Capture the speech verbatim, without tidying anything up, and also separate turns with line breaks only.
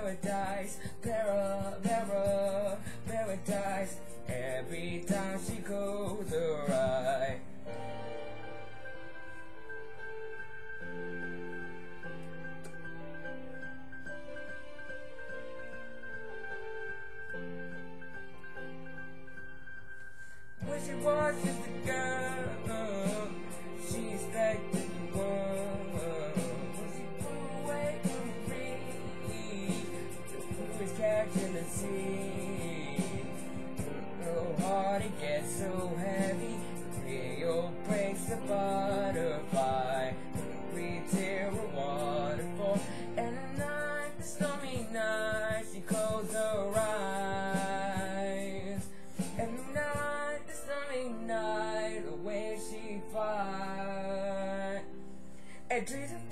paradise, para, para, paradise. Every time she goes awry. When she watches the girl, she expected the world. When she put away from free, the crew is catching the sea. Her heart it gets so heavy, Rio breaks the butterfly. We tear a waterfall, and at night, the stormy night, she closed her eyes. At night, the stormy night, away she flies. A dream